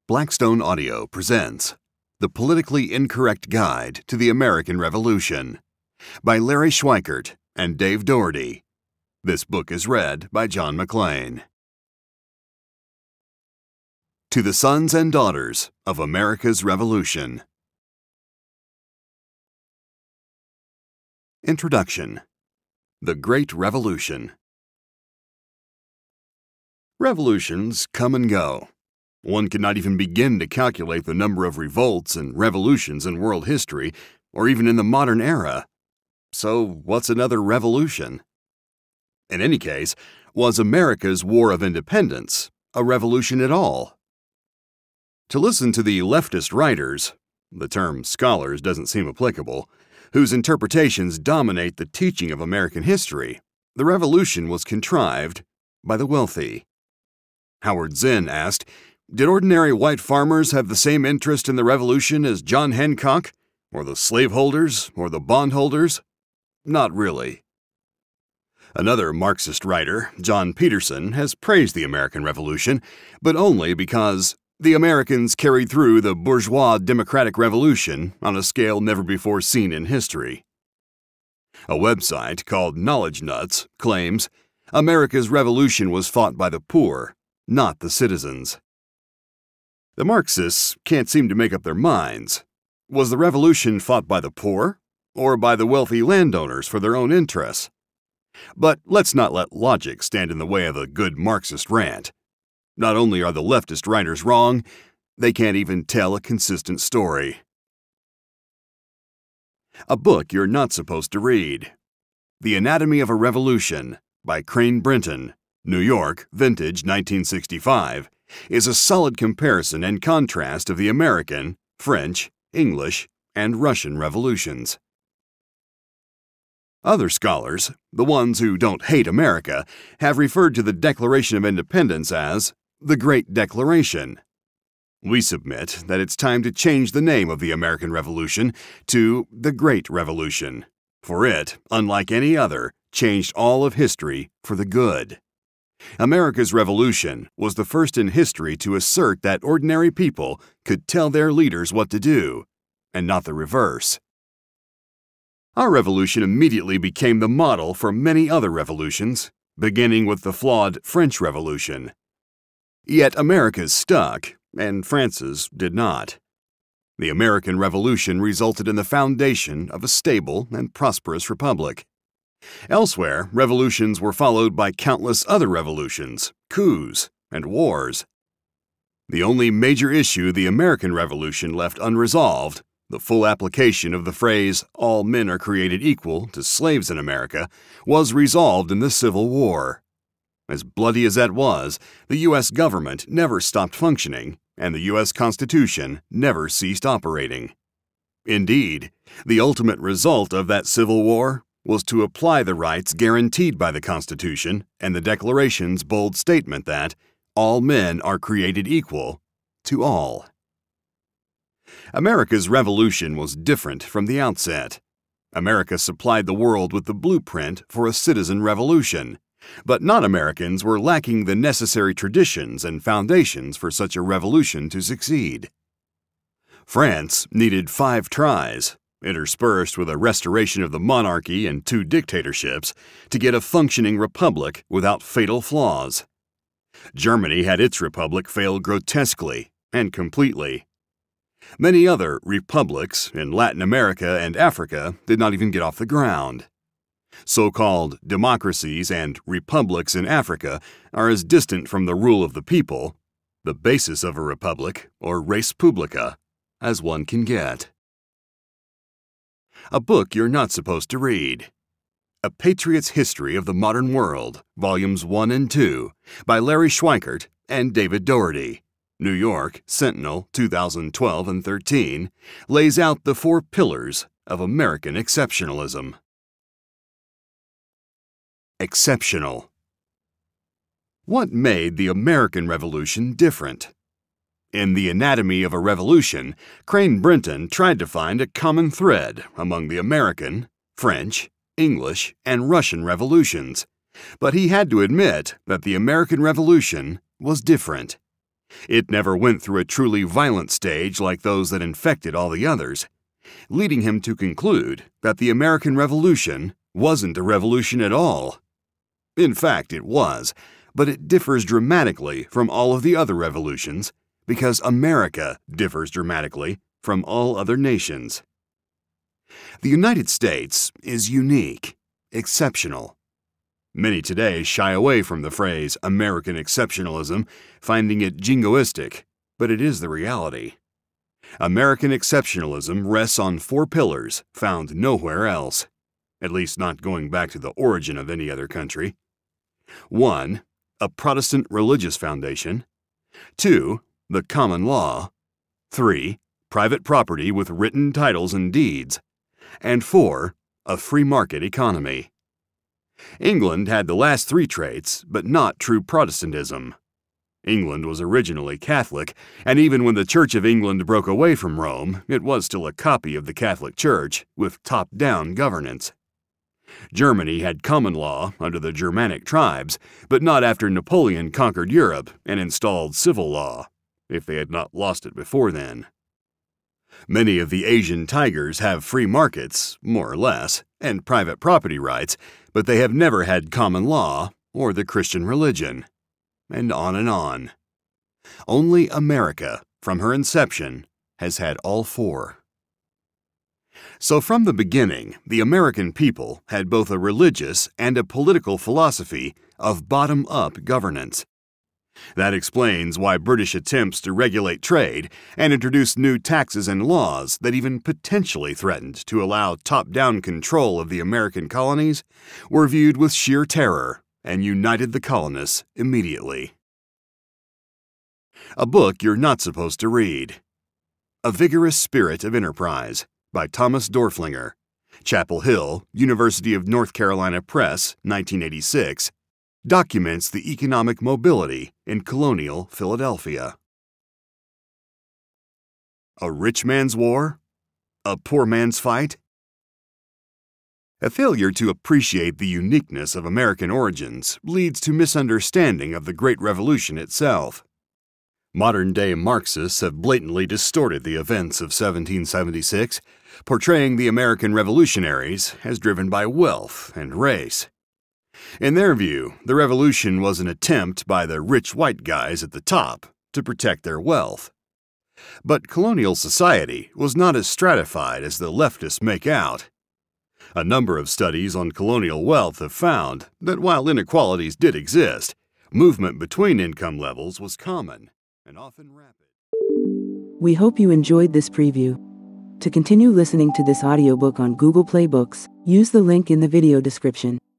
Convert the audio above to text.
Blackstone Audio presents The Politically Incorrect Guide to the American Revolution by Larry Schweikart and Dave Dougherty. This book is read by John McLain. To the Sons and Daughters of America's Revolution. Introduction. The Great Revolution. Revolutions come and go. One cannot even begin to calculate the number of revolts and revolutions in world history, or even in the modern era. So, what's another revolution? In any case, was America's War of Independence a revolution at all? To listen to the leftist writers, the term scholars doesn't seem applicable, whose interpretations dominate the teaching of American history, the revolution was contrived by the wealthy. Howard Zinn asked, "Did ordinary white farmers have the same interest in the revolution as John Hancock, or the slaveholders, or the bondholders? Not really." Another Marxist writer, John Peterson, has praised the American Revolution, but only because the Americans carried through the bourgeois democratic revolution on a scale never before seen in history. A website called Knowledge Nuts claims, "America's revolution was fought by the poor, not the citizens." The Marxists can't seem to make up their minds. Was the revolution fought by the poor, or by the wealthy landowners for their own interests? But let's not let logic stand in the way of a good Marxist rant. Not only are the leftist writers wrong, they can't even tell a consistent story. A book you're not supposed to read. The Anatomy of a Revolution by Crane Brinton, New York, vintage 1965, is a solid comparison and contrast of the American, French, English, and Russian revolutions. Other scholars, the ones who don't hate America, have referred to the Declaration of Independence as the Great Declaration. We submit that it's time to change the name of the American Revolution to the Great Revolution, for it, unlike any other, changed all of history for the good. America's Revolution was the first in history to assert that ordinary people could tell their leaders what to do, and not the reverse. Our revolution immediately became the model for many other revolutions, beginning with the flawed French Revolution. Yet America's stuck, and France's did not. The American Revolution resulted in the foundation of a stable and prosperous republic. Elsewhere, revolutions were followed by countless other revolutions, coups, and wars. The only major issue the American Revolution left unresolved, the full application of the phrase, "all men are created equal" to slaves in America, was resolved in the Civil War. As bloody as that was, the U.S. government never stopped functioning, and the U.S. Constitution never ceased operating. Indeed, the ultimate result of that Civil War was to apply the rights guaranteed by the Constitution and the Declaration's bold statement that all men are created equal to all. America's revolution was different from the outset. America supplied the world with the blueprint for a citizen revolution, but non-Americans were lacking the necessary traditions and foundations for such a revolution to succeed. France needed 5 tries, interspersed with a restoration of the monarchy and 2 dictatorships, to get a functioning republic without fatal flaws. Germany had its republic fail grotesquely and completely. Many other republics in Latin America and Africa did not even get off the ground. So-called democracies and republics in Africa are as distant from the rule of the people, the basis of a republic, or res publica, as one can get. A book you're not supposed to read. A Patriot's History of the Modern World, Volumes 1 and 2, by Larry Schweikart and David Dougherty, New York, Sentinel, 2012 and 13, lays out the 4 pillars of American exceptionalism. Exceptional. What made the American Revolution different? In The Anatomy of a Revolution, Crane Brinton tried to find a common thread among the American, French, English, and Russian revolutions, but he had to admit that the American Revolution was different. It never went through a truly violent stage like those that infected all the others, leading him to conclude that the American Revolution wasn't a revolution at all. In fact, it was, but it differs dramatically from all of the other revolutions because America differs dramatically from all other nations. The United States is unique, exceptional. Many today shy away from the phrase American exceptionalism, finding it jingoistic, but it is the reality. American exceptionalism rests on 4 pillars found nowhere else, at least not going back to the origin of any other country. 1. A Protestant religious foundation. 2. The common law. 3. Private property with written titles and deeds. And 4. A free market economy. England had the last 3 traits, but not true Protestantism. England was originally Catholic, and even when the Church of England broke away from Rome, it was still a copy of the Catholic Church, with top-down governance. Germany had common law under the Germanic tribes, but not after Napoleon conquered Europe and installed civil law, if they had not lost it before then. Many of the Asian tigers have free markets, more or less, and private property rights, but they have never had common law or the Christian religion. And on and on. Only America, from her inception, has had all 4. So from the beginning, the American people had both a religious and a political philosophy of bottom-up governance. That explains why British attempts to regulate trade and introduce new taxes and laws that even potentially threatened to allow top-down control of the American colonies were viewed with sheer terror and united the colonists immediately. A book you're not supposed to read. A Vigorous Spirit of Enterprise by Thomas Dorflinger, Chapel Hill, University of North Carolina Press, 1986, documents the economic mobility in colonial Philadelphia. A rich man's war? A poor man's fight? A failure to appreciate the uniqueness of American origins leads to misunderstanding of the Great Revolution itself. Modern-day Marxists have blatantly distorted the events of 1776, portraying the American revolutionaries as driven by wealth and race. In their view, the revolution was an attempt by the rich white guys at the top to protect their wealth. But colonial society was not as stratified as the leftists make out. A number of studies on colonial wealth have found that while inequalities did exist, movement between income levels was common and often rapid. We hope you enjoyed this preview. To continue listening to this audiobook on Google Play Books, use the link in the video description.